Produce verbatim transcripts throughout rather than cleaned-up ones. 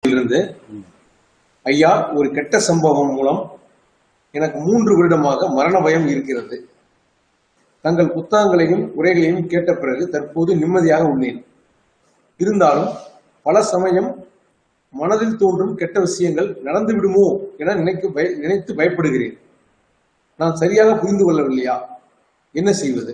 இருந்து ஐயா, ஒரு கெட்ட சம்பவம் மூலம் எனக்கு மூன்று வருடமாக மரண பயம் இருக்கிறது. தங்கள் புத்தகங்களையும் உரைகளையும் கேட்ட பிறகு தற்போது நிம்மதியாக உள்ளேன். இருந்தாலும் பல சமயம் மனதில் தோன்றும் கெட்ட விஷயங்கள் நடந்து விடுமோ என நினைக்க நினைத்து பயப்படுகிறேன். நான் சரியாக புரிந்து கொள்ளவில்லையா? என்ன செய்வது?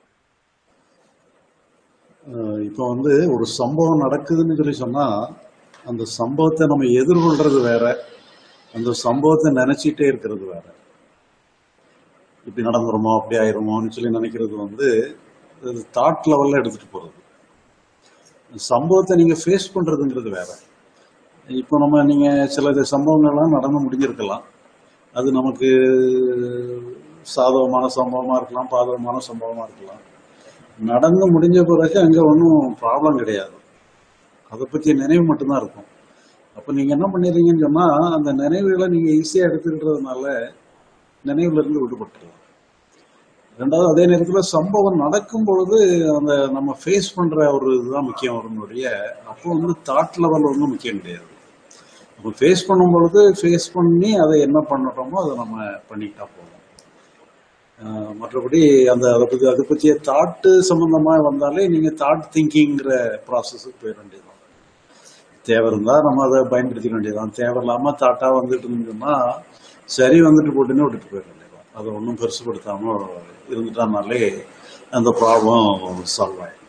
இப்போ வந்து ஒரு சம்பவம் நடக்குதுன்னு சொல்லி சொன்னா அந்த சம்பவத்தை நம்ம எதிர்கொள்றது வேற, அந்த சம்பவத்தை நினைச்சிட்டே இருக்கிறது வேற. இப்படி நடந்துருமோ அப்படி ஆயிருமோன்னு சொல்லி நினைக்கிறது வந்து தாட் லெவல்ல எடுத்துட்டு போறது. சம்பவத்தை நீங்க ஃபேஸ் பண்றதுங்கிறது வேற. இப்போ நம்ம நீங்க சில சம்பவங்கள்லாம் நடந்து முடிஞ்சிருக்கலாம். அது நமக்கு சாதகமான சம்பவமா இருக்கலாம், பாதகமான சம்பவமா இருக்கலாம். நடந்து முடிஞ்ச பிறகு அங்க ஒன்றும் ப்ராப்ளம் கிடையாது, அதை பற்றிய நினைவு மட்டும்தான் இருக்கும். அப்போ நீங்க என்ன பண்ணிடுறீங்கன்னு சொன்னா அந்த நினைவுகளை நீங்க ஈஸியா எடுத்துக்கிட்டதுனால நினைவுல இருந்து விடுபட்டுருலாம். ரெண்டாவது, அதே நேரத்தில் சம்பவம் நடக்கும் பொழுது அந்த நம்ம ஃபேஸ் பண்ற ஒரு இதுதான் முக்கியம் வரும்னுடைய. அப்போ வந்து தாட் லெவல் வந்து முக்கியம் கிடையாது. அப்போ ஃபேஸ் பண்ணும் பொழுது ஃபேஸ் பண்ணி அதை என்ன பண்ணுறோமோ அதை நம்ம பண்ணிக்கிட்டா போதும். மற்றபடி அந்த அதை பற்றி அதை பற்றிய தாட்டு சம்பந்தமாக வந்தாலே நீங்க தாட் திங்கிங்கிற ப்ராசஸுக்கு போயிட வேண்டியதுதான். தேவை இருந்தால் நம்ம அதை பயன்படுத்திக்க வேண்டியதுதான். தேவையில்லாம தாட்டா வந்துட்டு இருந்தோம்னா சரி வந்துட்டு போட்டுன்னு விட்டுட்டு போயிட வேண்டியதுதான். அதை ஒன்றும் பெருசுப்படுத்தாம இருந்துட்டானாலே அந்த ப்ராப்ளம் சால்வ் ஆயிடும்.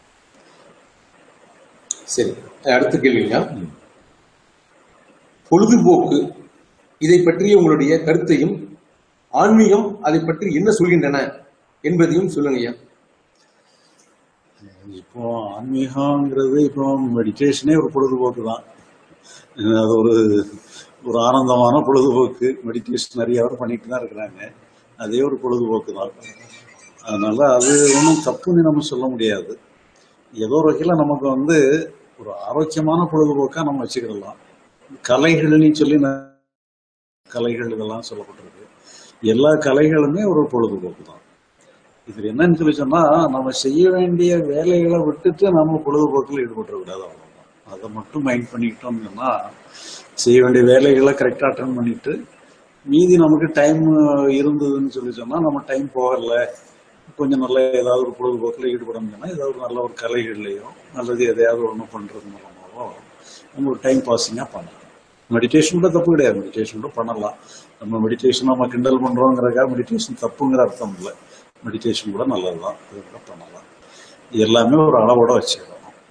சரி, அடுத்த கேள்விங்க. பொழுதுபோக்கு இதை பற்றிய உங்களுடைய கருத்தையும் ஆன்மீகம் அதை பற்றி என்ன சொல்கின்றன என்பதையும் சொல்லுங்க. இப்போ ஆன்மீகங்கிறது இப்போ மெடிடேஷனே ஒரு பொழுதுபோக்கு தான். அது ஒரு ஒரு ஆனந்தமான பொழுதுபோக்கு. மெடிடேஷன் நிறைய பேர் பண்ணிட்டு தான் இருக்கிறாங்க. அதே ஒரு பொழுதுபோக்கு தான். அதனால அது ஒன்றும் தப்புன்னு நம்ம சொல்ல முடியாது. ஏதோ ஒரு வகையில் நமக்கு வந்து ஒரு ஆரோக்கியமான பொழுதுபோக்கா நம்ம வச்சுக்கிடலாம். கலைகள்னு சொல்லி கலைகள் இதெல்லாம் சொல்லப்பட்டிருக்கு. எல்லா கலைகளுமே ஒரு பொழுதுபோக்கு தான். இது என்னன்னு சொல்லி சொன்னா நம்ம செய்ய வேண்டிய வேலைகளை விட்டுட்டு நம்ம பொழுதுபோக்கில் ஈடுபட்டு விடாது, அவ்வளவுதான். அதை மட்டும் மைண்ட் பண்ணிக்கிட்டோம்னு சொன்னா செய்ய வேண்டிய வேலைகளை கரெக்டாக அட்டன் பண்ணிட்டு மீதி நமக்கு டைம் இருந்ததுன்னு சொல்லி சொன்னா நம்ம டைம் போகல, கொஞ்சம் நல்ல ஏதாவது ஒரு பொழுதுபோக்கில் ஈடுபடணும்னா ஏதாவது ஒரு நல்ல ஒரு கலைகள்லையோ அல்லது எதையாவது ஒன்று பண்றது மூலமாவோ நம்ம ஒரு டைம் பாஸிங்காக பண்ணலாம். மெடிடேஷன் கூட தப்பு கிடையாது, மெடிடேஷன் கூட பண்ணலாம். நம்ம மெடிடேஷன் நம்ம கிண்டல் பண்றோங்கிறக்காக மெடிடேஷன் தப்புங்கிற அர்த்தம் இல்லை. மெடிடேஷன் கூட நல்லதுதான், அது கூட பண்ணலாம். எல்லாமே ஒரு அளவோட வச்சுக்கலாம்.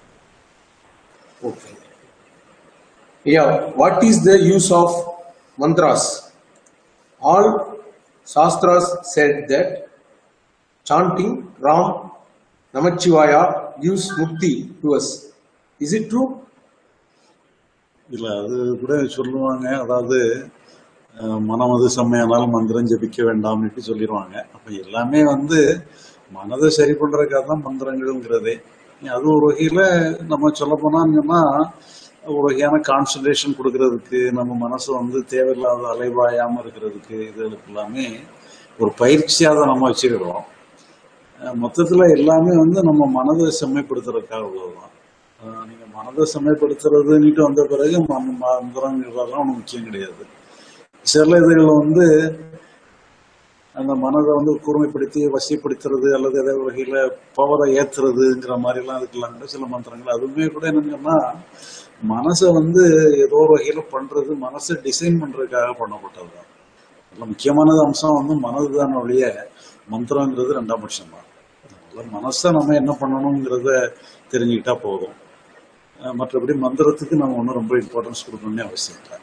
Okay. Yeah, what is the use of mantras? All Shastras said that chanting Ram Namachivaya gives mukti to us. Is it true? இல்ல, அது கூட சொல்லுவாங்க. அதாவது மனமது செம்மையானால் மந்திரம் ஜபிக்க வேண்டாம்னு சொல்லிடுவாங்க. அப்ப எல்லாமே வந்து மனதை சரி பண்றதுக்காக தான் மந்திரங்கள்ங்கிறதே. அது ஒரு வகையில நம்ம சொல்ல போனோம்னா ஒரு வகையான கான்சன்ட்ரேஷன் கொடுக்கறதுக்கு, நம்ம மனசு வந்து தேவையில்லாத அலைவாயாம இருக்கிறதுக்கு, இதுகளுக்கு எல்லாமே ஒரு பயிற்சியாக நம்ம வச்சுக்கிறோம். மொத்தத்துல எல்லாமே வந்து நம்ம மனதை செம்மைப்படுத்துறதுக்காக உள்ளதுதான். நீங்க மனதை செம்மைப்படுத்துறதுன்னுட்டு வந்த பிறகு மந்திரங்கள்லாம் ஒன்றும் முக்கியம் கிடையாது. சில இதுகள் வந்து அந்த மனதை வந்து கூர்மைப்படுத்தி வசிப்படுத்துறது அல்லது ஏதாவது வகையில பவரை ஏத்துறதுங்கிற மாதிரி எல்லாம் இருக்கலாம் கூட சில மந்திரங்கள். அதுவுமே கூட என்னன்னா மனசை வந்து ஏதோ ஒரு வகையில பண்றது, மனசை டிசைன் பண்றதுக்காக பண்ணப்பட்டதுதான். அதில் முக்கியமானது அம்சம் வந்து மனது தான் ஒழிய மந்திரங்கிறது ரெண்டாம் பட்சம் தான். அதனால மனசை நம்ம என்ன பண்ணணுங்கிறத தெரிஞ்சுக்கிட்டா போதும். மற்றபடி மந்திரத்துக்கு நம்ம ஒன்றும் ரொம்ப இம்பார்ட்டன்ஸ் கொடுக்கணும்னு அவசியம் இல்லை.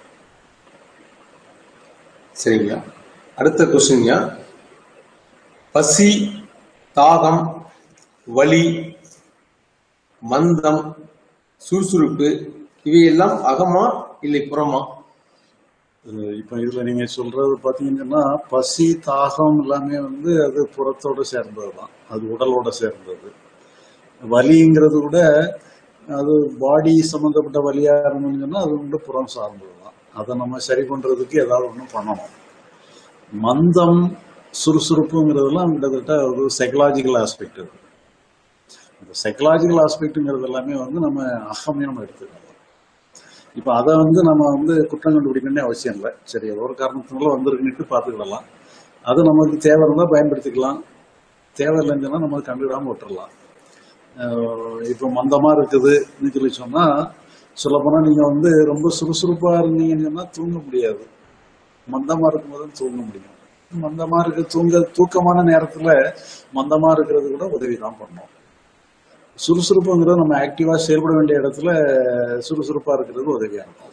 சரிங்க. அடுத்த கொஸ்டின்யா. பசி, தாகம், வலி, மந்தம், சுறுசுறுப்பு இவையெல்லாம் அகமா இல்லை புறமா? இப்ப இதுல நீங்க சொல்றது பாத்தீங்கன்னா பசி, தாகம் எல்லாமே வந்து அது புறத்தோட சேர்ந்ததுதான், அது உடலோட சேர்ந்தது. வலிங்கிறது கூட அது பாடி சம்பந்தப்பட்ட வலியா இருந்ததுன்னா அது வந்து புறம் சார்ந்ததுதான். அதை நம்ம சரி பண்றதுக்கு ஏதாவது ஒண்ணு பண்ணணும். மந்தம், சுறுசுறுப்புங்கிறதுலாம் கிட்டத்தட்ட ஒரு சைக்கலாஜிக்கல் ஆஸ்பெக்ட். அது இந்த சைக்கலாஜிக்கல் ஆஸ்பெக்ட்ங்கிறது எல்லாமே வந்து நம்ம அகமே நம்ம எடுத்துக்கலாம். இப்ப அதை வந்து நம்ம வந்து குற்றம் கண்டுபிடிக்கணும்னே அவசியம் இல்லை. சரி, ஏதோ ஒரு காரணத்தினால வந்திருக்குன்னுட்டு பார்த்துக்கிடலாம். அது நமக்கு தேவை இருந்தால் பயன்படுத்திக்கலாம், தேவையில்லைன்னு சொன்னா நம்ம கண்டுவிடாம விட்டுறலாம். இப்போ மந்தமா இருக்குதுன்னு சொல்லி சொன்னா, சொல்ல போனா நீங்க வந்து ரொம்ப சுறுசுறுப்பா இருந்தீங்கன்னு சொன்னா தூங்க முடியாது. மந்தமா இருக்கும்போது தூங்க முடியும். மந்தமா இருக்கு தூங்க தூக்கமான நேரத்துல மந்தமா இருக்கிறது கூட உதவி தான் பண்ணும். சுறுசுறுப்புங்கிறது நம்ம ஆக்டிவா செயல்பட வேண்டிய இடத்துல சுறுசுறுப்பா இருக்கிறது உதவியா இருக்கும்.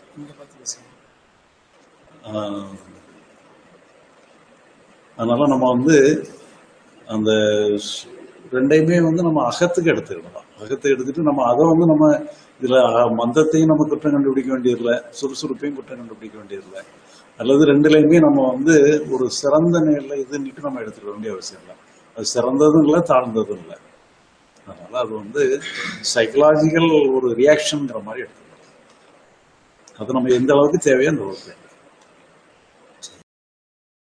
அதனால நம்ம வந்து அந்த ரெண்டையுமே வந்து நம்ம அகத்துக்கு எடுத்துக்கிடலாம். அகத்துக்கு எடுத்துட்டு நம்ம அதை வந்து நம்ம இதுல மந்தத்தையும் நம்ம குற்றம் கண்டுபிடிக்க வேண்டியதில்லை, சுறுசுறுப்பையும் குற்றம் கண்டுபிடிக்க வேண்டியதில்லை. அல்லது ரெண்டுலையுமே நம்ம வந்து ஒரு சிறந்த நிலை இதுன்னுட்டு நம்ம எடுத்துக்க வேண்டிய அவசியம் இல்லை. அது சிறந்ததும் இல்லை, தாழ்ந்ததும் இல்லை. அதனால அது வந்து சைக்கலாஜிக்கல் ஒரு ரியாக்ஷன்ங்கிற மாதிரி எடுத்துக்கலாம். அது நம்ம எந்த அளவுக்கு தேவையோ அந்த அளவுக்கு